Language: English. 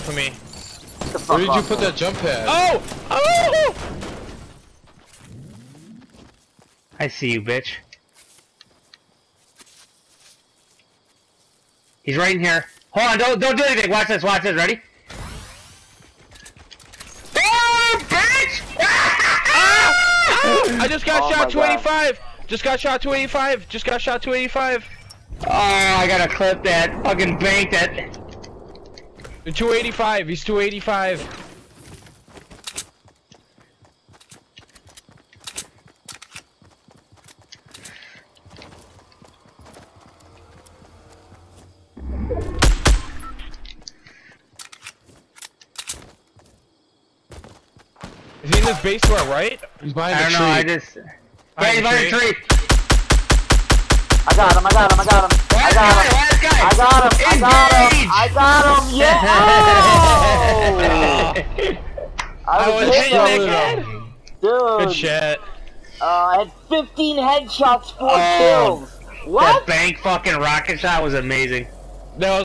off of me. Where did you put that jump pad? Oh! Oh! I see you, bitch. He's right in here. Hold on, don't do anything. Watch this, ready? Oh, bitch! I just got shot 285. Just got shot 285. Just got shot 285. Oh, I gotta clip that. Fucking bank that. 285. He's 285. Is he in this base to our right? He's behind I the don't tree. know, I just... Yeah, he's behind the tree. I got him. Last guy! I got him. Yeah! Oh! I was hitting that kid. Dude. Good shit. I had 15 headshots, 4 kills. What? That bank fucking rocket shot was amazing. That was